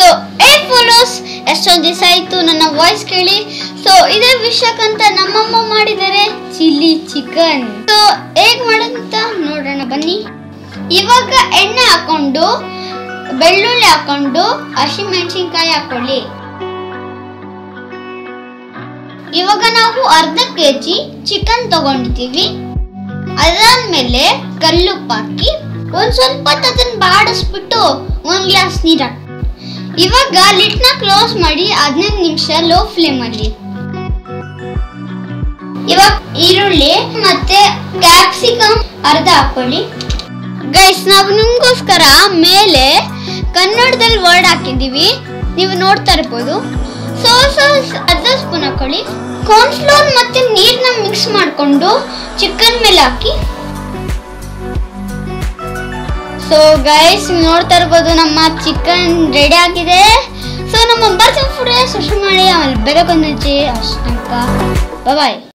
So follows ಎಷ್ಟೊಂದು ದಿವಸ ಆಯ್ತು ನನ್ನ ವಾಯ್ಸ್ ಕೇಳಿ. ಸೊ ಇದೇ ವಿಷಯಕ್ಕಂತ ನಮ್ಮಮ್ಮ ಮಾಡಿದ್ದಾರೆ ಚಿಲ್ಲಿ ಚಿಕನ್. ಸೊ ಹೇಗ್ ಮಾಡೋದಂತ ನೋಡೋಣ ಬನ್ನಿ. ಇವಾಗ ಎಣ್ಣೆ ಹಾಕೊಂಡು ಬೆಳ್ಳುಳ್ಳಿ ಹಾಕೊಂಡು ಹಸಿಮೆಣಸಿನ್ಕಾಯಿ ಹಾಕೊಳ್ಳಿ. ಇವಾಗ ನಾವು ಅರ್ಧ ಕೆಜಿ ಚಿಕನ್ ತಗೊಂಡಿದ್ದೀವಿ. ಅದಾದ್ಮೇಲೆ ಕಲ್ಲುಪ್ಪು ಹಾಕಿ ಒಂದ್ ಸ್ವಲ್ಪ ಅದನ್ನ ಬಾಡಿಸ್ಬಿಟ್ಟು ಒಂದ್ ಗ್ಲಾಸ್ ನೀರ್ ಹಾಕಿ ಇವಾಗ ಲಿಡ್ನ ಕ್ಲೋಸ್ ಮಾಡಿ 15 ನಿಮಿಷ ಲೋ ಫ್ಲೇಮ್ ಅಲ್ಲಿ. ಇವಾಗ ಈರುಳ್ಳಿ ಮತ್ತೆ ಕ್ಯಾಪ್ಸಿಕಮ್ ಅರ್ಧ ಹಾಕೊಳ್ಳಿ. ಗೈಸ್ ನಾವು ನಿಮ್ಗೋಸ್ಕರ ಮೇಲೆ ಕನ್ನಡದಲ್ಲಿ ವರ್ಡ್ ಹಾಕಿದೀವಿ, ನೀವು ನೋಡ್ತಾ ಇರ್ಬೋದು. ಅರ್ಧ ಸ್ಪೂನ್ ಹಾಕೊಳ್ಳಿ. ಕಾರ್ನ್ಫ್ಲೋರ್ ಮತ್ತೆ ನೀರ್ನ ಮಿಕ್ಸ್ ಮಾಡ್ಕೊಂಡು ಚಿಕನ್ ಮೇಲೆ ಹಾಕಿ. ಸೊ ಗೈಸ್ ನೋಡ್ತಾ ಇರ್ಬೋದು ನಮ್ಮ ಚಿಕನ್ ರೆಡಿ ಆಗಿದೆ. ಸೊ ನಮ್ಮ ಬರ್ತೀನಿ ಫುಡ್ ಸಬ್ಸ್ಕ್ರೈಬ್ ಮಾಡಿ, ಆಮೇಲೆ ಬೇರೆ ಕೊಂದು ಅಷ್ಟು ಬಾಯ್.